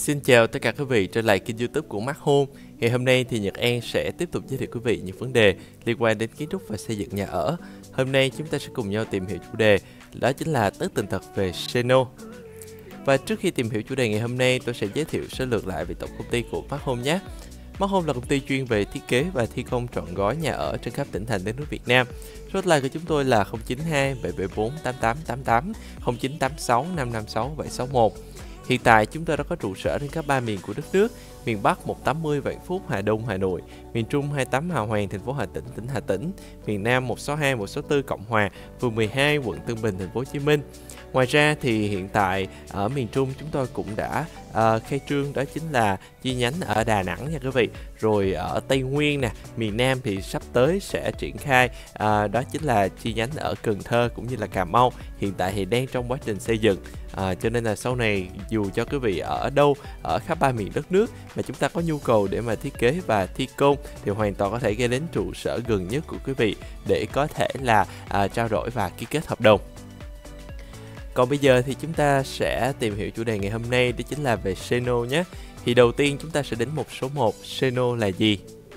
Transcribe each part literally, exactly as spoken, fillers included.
Xin chào tất cả quý vị trở lại kênh YouTube của Mác Home. Ngày hôm nay thì Nhật An sẽ tiếp tục giới thiệu quý vị những vấn đề liên quan đến kiến trúc và xây dựng nhà ở. Hôm nay chúng ta sẽ cùng nhau tìm hiểu chủ đề, đó chính là tất tần tật về Seno. Và trước khi tìm hiểu chủ đề ngày hôm nay, tôi sẽ giới thiệu sơ lược lại về tổng công ty của Mác Home nhé. Mác Home là công ty chuyên về thiết kế và thi công trọn gói nhà ở trên khắp tỉnh thành đất nước Việt Nam. Số hotline của chúng tôi là không chín hai bảy bảy bốn tám tám tám tám, không chín tám sáu năm năm sáu bảy sáu một. Hiện tại chúng tôi đã có trụ sở trên các ba miền của đất nước: miền Bắc một trăm tám mươi Vạn Phúc, Hà Đông, Hà Nội; miền Trung hai mươi tám Hào Hoàng, thành phố Hà Tĩnh, tỉnh Hà Tĩnh; miền Nam một sáu hai một sáu tư Cộng Hòa, phường mười hai, quận Tân Bình, thành phố Hồ Chí Minh. Ngoài ra thì hiện tại ở miền Trung chúng tôi cũng đã uh, khai trương, đó chính là chi nhánh ở Đà Nẵng nha quý vị. Rồi ở Tây Nguyên nè, miền Nam thì sắp tới sẽ triển khai, uh, đó chính là chi nhánh ở Cần Thơ cũng như là Cà Mau. Hiện tại thì đang trong quá trình xây dựng. À, cho nên là sau này dù cho quý vị ở đâu, ở khắp ba miền đất nước mà chúng ta có nhu cầu để mà thiết kế và thi công thì hoàn toàn có thể ghé đến trụ sở gần nhất của quý vị để có thể là à, trao đổi và ký kết hợp đồng. Còn bây giờ thì chúng ta sẽ tìm hiểu chủ đề ngày hôm nay, đó chính là về Seno nhé. Thì đầu tiên chúng ta sẽ đến mục số một, Seno là gì?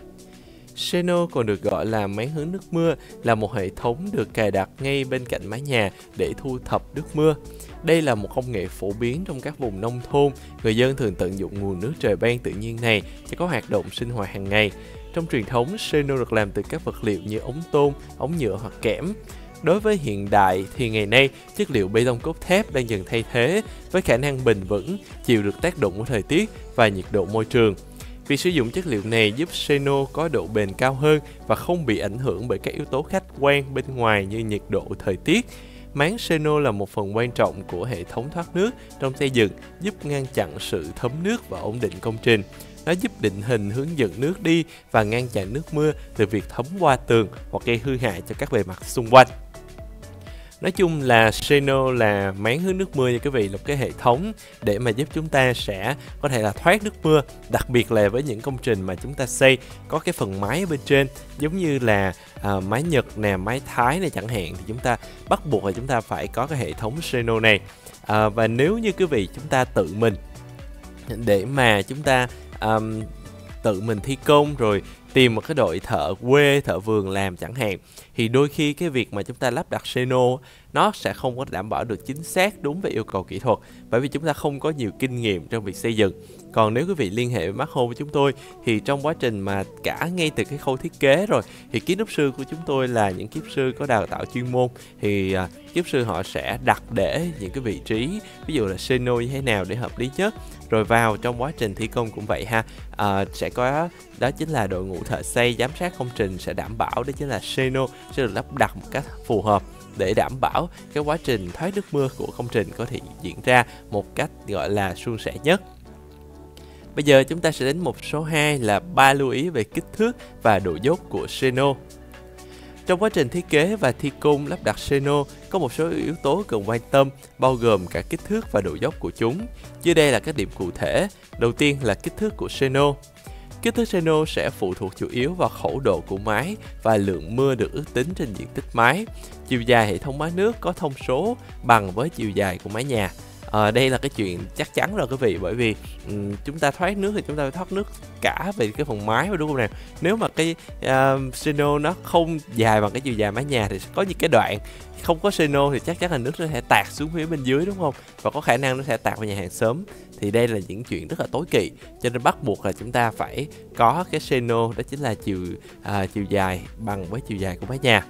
Seno còn được gọi là máy hứng nước mưa, là một hệ thống được cài đặt ngay bên cạnh mái nhà để thu thập nước mưa. Đây là một công nghệ phổ biến trong các vùng nông thôn. Người dân thường tận dụng nguồn nước trời ban tự nhiên này cho các hoạt động sinh hoạt hàng ngày. Trong truyền thống, Seno được làm từ các vật liệu như ống tôn, ống nhựa hoặc kẽm. Đối với hiện đại thì ngày nay, chất liệu bê tông cốt thép đang dần thay thế với khả năng bền vững, chịu được tác động của thời tiết và nhiệt độ môi trường. Việc sử dụng chất liệu này giúp Seno có độ bền cao hơn và không bị ảnh hưởng bởi các yếu tố khách quan bên ngoài như nhiệt độ, thời tiết. Máng Seno là một phần quan trọng của hệ thống thoát nước trong xây dựng, giúp ngăn chặn sự thấm nước và ổn định công trình. Nó giúp định hình hướng dẫn nước đi và ngăn chặn nước mưa từ việc thấm qua tường hoặc gây hư hại cho các bề mặt xung quanh. Nói chung là Seno là máng hứng nước mưa nha quý vị, là một cái hệ thống để mà giúp chúng ta sẽ có thể là thoát nước mưa, đặc biệt là với những công trình mà chúng ta xây có cái phần mái ở bên trên, giống như là à, mái Nhật nè, mái Thái này chẳng hạn, thì chúng ta bắt buộc là chúng ta phải có cái hệ thống Seno này. À, và nếu như quý vị chúng ta tự mình để mà chúng ta um, tự mình thi công rồi tìm một cái đội thợ quê, thợ vườn làm chẳng hạn, thì đôi khi cái việc mà chúng ta lắp đặt Seno nó sẽ không có đảm bảo được chính xác đúng về yêu cầu kỹ thuật, bởi vì chúng ta không có nhiều kinh nghiệm trong việc xây dựng. Còn nếu quý vị liên hệ với Mác Home với chúng tôi thì trong quá trình mà cả ngay từ cái khâu thiết kế rồi thì kiến trúc sư của chúng tôi là những kiến trúc sư có đào tạo chuyên môn, thì uh, kiến trúc sư họ sẽ đặt để những cái vị trí ví dụ là Seno như thế nào để hợp lý nhất. Rồi vào trong quá trình thi công cũng vậy ha, à, sẽ có, đó chính là đội ngũ thợ xây giám sát công trình sẽ đảm bảo đó chính là Seno sẽ được lắp đặt một cách phù hợp để đảm bảo cái quá trình thoát nước mưa của công trình có thể diễn ra một cách gọi là suôn sẻ nhất. Bây giờ chúng ta sẽ đến mục số hai là ba lưu ý về kích thước và độ dốc của Seno. Trong quá trình thiết kế và thi công lắp đặt Seno, có một số yếu tố cần quan tâm, bao gồm cả kích thước và độ dốc của chúng. Dưới đây là các điểm cụ thể. Đầu tiên là kích thước của Seno. Kích thước Seno sẽ phụ thuộc chủ yếu vào khẩu độ của mái và lượng mưa được ước tính trên diện tích mái. Chiều dài hệ thống mái nước có thông số bằng với chiều dài của mái nhà. À, đây là cái chuyện chắc chắn rồi quý vị, bởi vì um, chúng ta thoát nước thì chúng ta phải thoát nước cả về cái phần mái, đúng không nào? Nếu mà cái uh, Seno nó không dài bằng cái chiều dài mái nhà thì có những cái đoạn không có Seno thì chắc chắn là nước nó sẽ tạt xuống phía bên dưới, đúng không? Và có khả năng nó sẽ tạt vào nhà hàng xóm. Thì đây là những chuyện rất là tối kỵ, cho nên bắt buộc là chúng ta phải có cái Seno, đó chính là chiều uh, chiều dài bằng với chiều dài của mái nhà.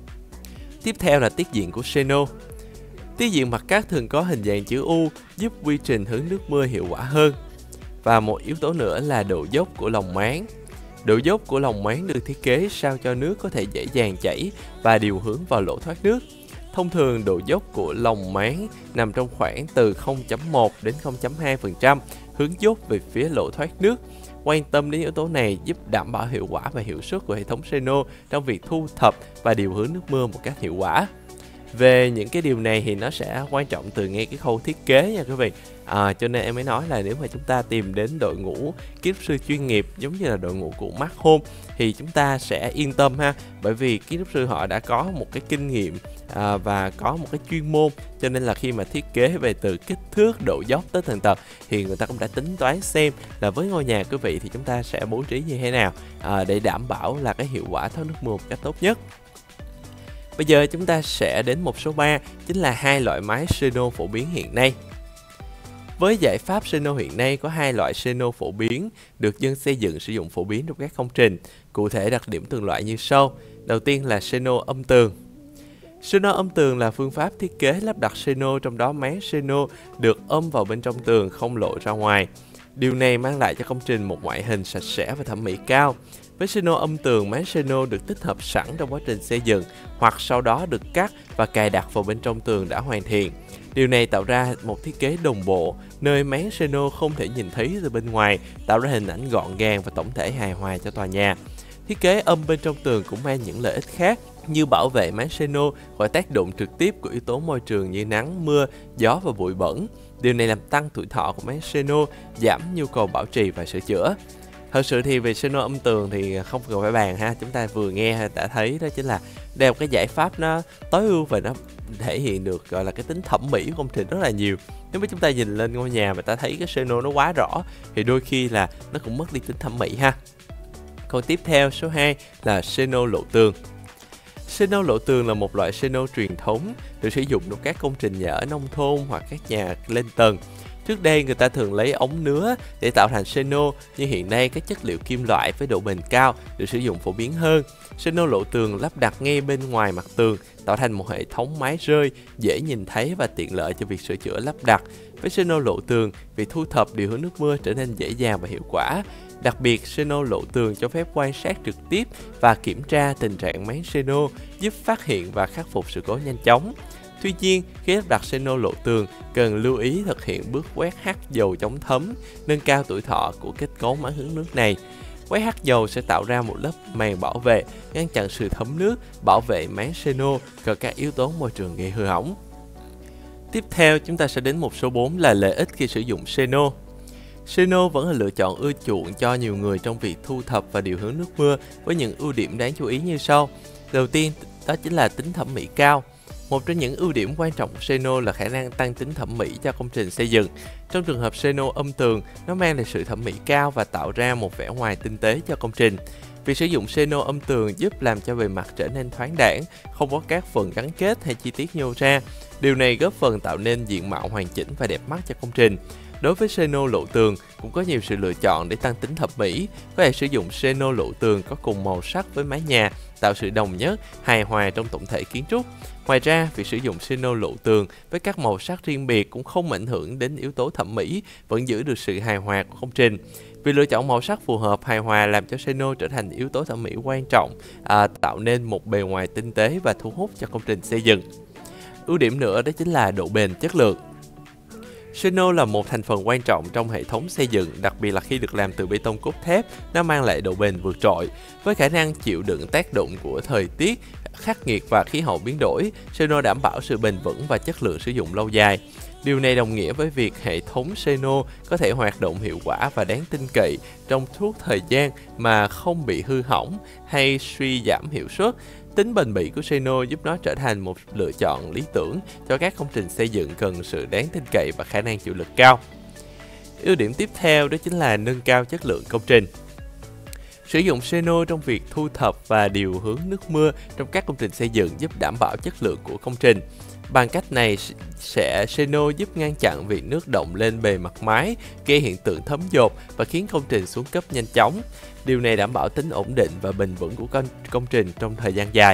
Tiếp theo là tiết diện của Seno. Tiết diện mặt cắt thường có hình dạng chữ U, giúp quy trình hứng nước mưa hiệu quả hơn. Và một yếu tố nữa là độ dốc của lòng máng. Độ dốc của lòng máng được thiết kế sao cho nước có thể dễ dàng chảy và điều hướng vào lỗ thoát nước. Thông thường độ dốc của lòng máng nằm trong khoảng từ không phẩy một đến không phẩy hai phần trăm hướng dốc về phía lỗ thoát nước. Quan tâm đến yếu tố này giúp đảm bảo hiệu quả và hiệu suất của hệ thống Seno trong việc thu thập và điều hướng nước mưa một cách hiệu quả. Về những cái điều này thì nó sẽ quan trọng từ ngay cái khâu thiết kế nha quý vị. À, cho nên em mới nói là nếu mà chúng ta tìm đến đội ngũ kiến trúc sư chuyên nghiệp giống như là đội ngũ của Mark Home thì chúng ta sẽ yên tâm ha, bởi vì kiến trúc sư họ đã có một cái kinh nghiệm à, và có một cái chuyên môn, cho nên là khi mà thiết kế về từ kích thước, độ dốc tới tầng tầng thì người ta cũng đã tính toán xem là với ngôi nhà quý vị thì chúng ta sẽ bố trí như thế nào à, để đảm bảo là cái hiệu quả thoát nước mưa một cách tốt nhất. Bây giờ chúng ta sẽ đến mục số ba, chính là hai loại mái Seno phổ biến hiện nay. Với giải pháp Seno hiện nay có hai loại Seno phổ biến được dân xây dựng sử dụng phổ biến trong các công trình. Cụ thể đặc điểm từng loại như sau. Đầu tiên là Seno âm tường. Seno âm tường là phương pháp thiết kế lắp đặt Seno, trong đó mái Seno được ôm vào bên trong tường không lộ ra ngoài. Điều này mang lại cho công trình một ngoại hình sạch sẽ và thẩm mỹ cao. Với Seno âm tường, mái Seno được tích hợp sẵn trong quá trình xây dựng hoặc sau đó được cắt và cài đặt vào bên trong tường đã hoàn thiện. Điều này tạo ra một thiết kế đồng bộ, nơi mái Seno không thể nhìn thấy từ bên ngoài, tạo ra hình ảnh gọn gàng và tổng thể hài hòa cho tòa nhà. Thiết kế âm bên trong tường cũng mang những lợi ích khác như bảo vệ mái Seno khỏi tác động trực tiếp của yếu tố môi trường như nắng, mưa, gió và bụi bẩn. Điều này làm tăng tuổi thọ của mái Seno, giảm nhu cầu bảo trì và sửa chữa. Thật sự thì về Seno âm tường thì không cần phải bàn ha, chúng ta vừa nghe đã thấy đó chính là đây là một cái giải pháp nó tối ưu và nó thể hiện được gọi là cái tính thẩm mỹ của công trình rất là nhiều. Nếu mà chúng ta nhìn lên ngôi nhà mà ta thấy cái Seno nó quá rõ thì đôi khi là nó cũng mất đi tính thẩm mỹ ha. Còn tiếp theo số hai là Seno lộ tường. Seno lộ tường là một loại Seno truyền thống được sử dụng trong các công trình nhà ở nông thôn hoặc các nhà lên tầng. Trước đây người ta thường lấy ống nứa để tạo thành Seno, nhưng hiện nay các chất liệu kim loại với độ bền cao được sử dụng phổ biến hơn. Seno lộ tường lắp đặt ngay bên ngoài mặt tường, tạo thành một hệ thống mái rơi dễ nhìn thấy và tiện lợi cho việc sửa chữa lắp đặt. Với Seno lộ tường, việc thu thập điều hướng nước mưa trở nên dễ dàng và hiệu quả. Đặc biệt, Seno lộ tường cho phép quan sát trực tiếp và kiểm tra tình trạng mái Seno, giúp phát hiện và khắc phục sự cố nhanh chóng. Tuy nhiên, khi lắp đặt Seno lộ tường, cần lưu ý thực hiện bước quét hắt dầu chống thấm, nâng cao tuổi thọ của kết cấu mái hướng nước này. Quét hắt dầu sẽ tạo ra một lớp màng bảo vệ, ngăn chặn sự thấm nước, bảo vệ mái Seno khỏi các yếu tố môi trường gây hư hỏng. Tiếp theo, chúng ta sẽ đến mục số bốn là lợi ích khi sử dụng Seno. Seno vẫn là lựa chọn ưa chuộng cho nhiều người trong việc thu thập và điều hướng nước mưa với những ưu điểm đáng chú ý như sau. Đầu tiên, đó chính là tính thẩm mỹ cao. Một trong những ưu điểm quan trọng của Seno là khả năng tăng tính thẩm mỹ cho công trình xây dựng. Trong trường hợp Seno âm tường, nó mang lại sự thẩm mỹ cao và tạo ra một vẻ ngoài tinh tế cho công trình. Việc sử dụng Seno âm tường giúp làm cho bề mặt trở nên thoáng đãng, không có các phần gắn kết hay chi tiết nhô ra. Điều này góp phần tạo nên diện mạo hoàn chỉnh và đẹp mắt cho công trình. Đối với Seno lộ tường cũng có nhiều sự lựa chọn để tăng tính thẩm mỹ. Có thể sử dụng Seno lộ tường có cùng màu sắc với mái nhà, tạo sự đồng nhất, hài hòa trong tổng thể kiến trúc. Ngoài ra, việc sử dụng Seno lộ tường với các màu sắc riêng biệt cũng không ảnh hưởng đến yếu tố thẩm mỹ, vẫn giữ được sự hài hòa của công trình. Việc lựa chọn màu sắc phù hợp, hài hòa làm cho Seno trở thành yếu tố thẩm mỹ quan trọng, à, tạo nên một bề ngoài tinh tế và thu hút cho công trình xây dựng. Ưu điểm nữa đó chính là độ bền chất lượng. Seno là một thành phần quan trọng trong hệ thống xây dựng, đặc biệt là khi được làm từ bê tông cốt thép, nó mang lại độ bền vượt trội. Với khả năng chịu đựng tác động của thời tiết, khắc nghiệt và khí hậu biến đổi, Seno đảm bảo sự bền vững và chất lượng sử dụng lâu dài. Điều này đồng nghĩa với việc hệ thống Seno có thể hoạt động hiệu quả và đáng tin cậy trong suốt thời gian mà không bị hư hỏng hay suy giảm hiệu suất. Tính bền bỉ của Seno giúp nó trở thành một lựa chọn lý tưởng cho các công trình xây dựng cần sự đáng tin cậy và khả năng chịu lực cao. Ưu điểm tiếp theo đó chính là nâng cao chất lượng công trình. Sử dụng Seno trong việc thu thập và điều hướng nước mưa trong các công trình xây dựng giúp đảm bảo chất lượng của công trình. Bằng cách này, sẽ Seno giúp ngăn chặn việc nước đọng lên bề mặt mái, gây hiện tượng thấm dột và khiến công trình xuống cấp nhanh chóng. Điều này đảm bảo tính ổn định và bền vững của công, công trình trong thời gian dài.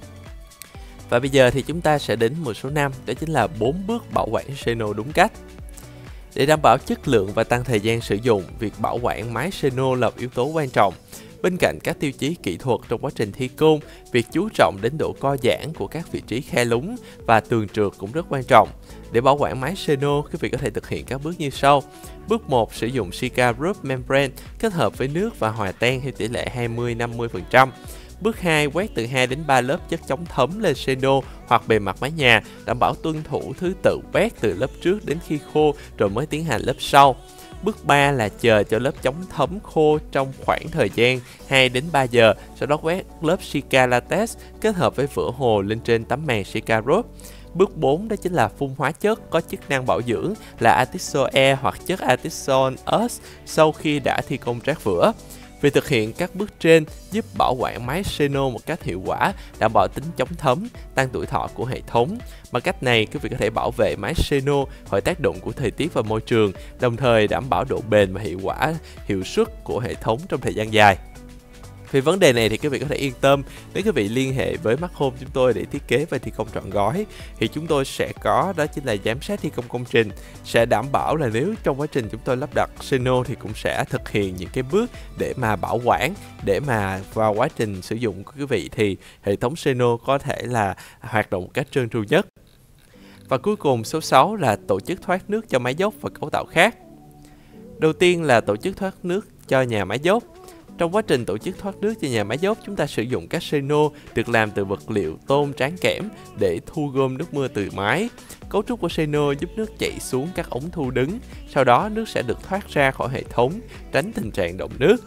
Và bây giờ thì chúng ta sẽ đến mục số năm, đó chính là bốn bước bảo quản Seno đúng cách. Để đảm bảo chất lượng và tăng thời gian sử dụng, việc bảo quản mái Seno là yếu tố quan trọng. Bên cạnh các tiêu chí kỹ thuật trong quá trình thi công, việc chú trọng đến độ co giãn của các vị trí khe lún và tường trượt cũng rất quan trọng. Để bảo quản mái Seno, quý vị có thể thực hiện các bước như sau. Bước một, sử dụng Silica Roof Membrane kết hợp với nước và hòa tan theo tỷ lệ hai mươi năm mươi phần trăm. Bước hai, quét từ hai đến ba lớp chất chống thấm lên seno hoặc bề mặt mái nhà, đảm bảo tuân thủ thứ tự quét từ lớp trước đến khi khô rồi mới tiến hành lớp sau. Bước ba là chờ cho lớp chống thấm khô trong khoảng thời gian hai đến ba giờ, sau đó quét lớp silica latex kết hợp với vữa hồ lên trên tấm màng silica rốt. Bước bốn đó chính là phun hóa chất có chức năng bảo dưỡng là Artisol E hoặc chất Artisol S sau khi đã thi công trát vữa. Việc thực hiện các bước trên giúp bảo quản máy seno một cách hiệu quả, đảm bảo tính chống thấm, tăng tuổi thọ của hệ thống. Bằng cách này, quý vị có thể bảo vệ máy seno khỏi tác động của thời tiết và môi trường, đồng thời đảm bảo độ bền và hiệu quả, hiệu suất của hệ thống trong thời gian dài. Về vấn đề này thì quý vị có thể yên tâm nếu quý vị liên hệ với Mac Home chúng tôi để thiết kế và thi công trọn gói, thì chúng tôi sẽ có đó chính là giám sát thi công công trình, sẽ đảm bảo là nếu trong quá trình chúng tôi lắp đặt seno thì cũng sẽ thực hiện những cái bước để mà bảo quản, để mà vào quá trình sử dụng của quý vị thì hệ thống seno có thể là hoạt động một cách trơn tru nhất. Và cuối cùng số sáu là tổ chức thoát nước cho máy dốc và cấu tạo khác. Đầu tiên là tổ chức thoát nước cho nhà máy dốc. Trong quá trình tổ chức thoát nước cho nhà máy dốc, chúng ta sử dụng các seno được làm từ vật liệu tôn tráng kẽm để thu gom nước mưa từ mái. Cấu trúc của seno giúp nước chảy xuống các ống thu đứng, sau đó nước sẽ được thoát ra khỏi hệ thống, tránh tình trạng đọng nước.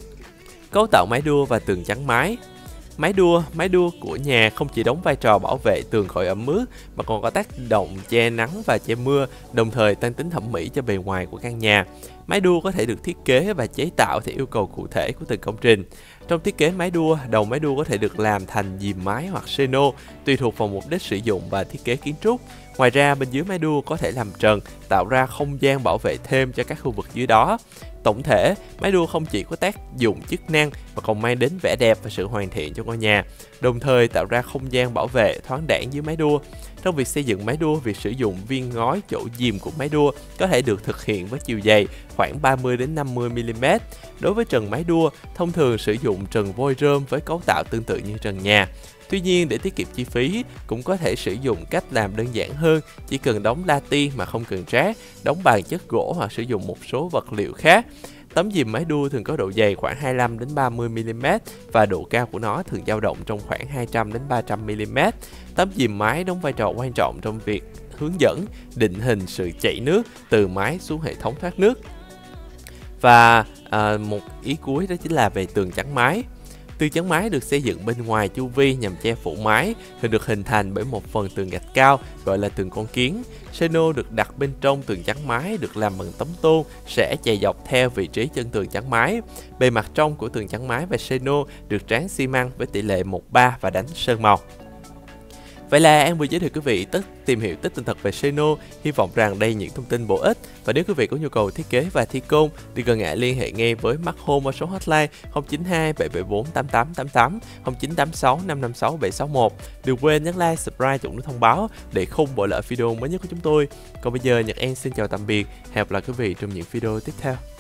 Cấu tạo máy đua và tường chắn mái. Máy đua, máy đua của nhà không chỉ đóng vai trò bảo vệ tường khỏi ẩm ướt mà còn có tác động che nắng và che mưa, đồng thời tăng tính thẩm mỹ cho bề ngoài của căn nhà. Máy đua có thể được thiết kế và chế tạo theo yêu cầu cụ thể của từng công trình. Trong thiết kế máy đua, đầu máy đua có thể được làm thành dìm mái hoặc seno, tùy thuộc vào mục đích sử dụng và thiết kế kiến trúc. Ngoài ra, bên dưới máy đua có thể làm trần, tạo ra không gian bảo vệ thêm cho các khu vực dưới đó. Tổng thể, máy đua không chỉ có tác dụng chức năng mà còn mang đến vẻ đẹp và sự hoàn thiện cho ngôi nhà, đồng thời tạo ra không gian bảo vệ thoáng đãng dưới máy đua. Trong việc xây dựng máy đua, việc sử dụng viên ngói chỗ dìm của máy đua có thể được thực hiện với chiều dày khoảng ba mươi đến năm mươi mi li mét. Đối với trần máy đua, thông thường sử dụng trần vôi rơm với cấu tạo tương tự như trần nhà. Tuy nhiên, để tiết kiệm chi phí, cũng có thể sử dụng cách làm đơn giản hơn, chỉ cần đóng lati mà không cần trát, đóng bằng chất gỗ hoặc sử dụng một số vật liệu khác. Tấm dìm máy đua thường có độ dày khoảng hai mươi lăm đến ba mươi mi li mét và độ cao của nó thường dao động trong khoảng hai trăm đến ba trăm mi li mét. Tấm dìm mái đóng vai trò quan trọng trong việc hướng dẫn, định hình sự chảy nước từ mái xuống hệ thống thoát nước. Và à, một ý cuối đó chính là về tường chắn mái. Tường chắn mái được xây dựng bên ngoài chu vi nhằm che phủ mái, thường được hình thành bởi một phần tường gạch cao gọi là tường con kiến. Seno được đặt bên trong tường chắn mái được làm bằng tấm tôn sẽ chạy dọc theo vị trí chân tường chắn mái. Bề mặt trong của tường chắn mái và seno được tráng xi măng với tỷ lệ một ba và đánh sơn màu. Vậy là An vừa giới thiệu quý vị tất tìm hiểu tất tần tật về seno. Hy vọng rằng đây những thông tin bổ ích. Và nếu quý vị có nhu cầu thiết kế và thi công, đừng ngần ngại liên hệ ngay với Mac Home qua số hotline không chín hai bảy bảy bốn tám tám tám tám, không chín tám sáu năm năm sáu bảy sáu một. Đừng quên nhấn like, subscribe, chọn nút thông báo để không bỏ lỡ video mới nhất của chúng tôi. Còn bây giờ Nhật An xin chào tạm biệt, hẹn gặp lại quý vị trong những video tiếp theo.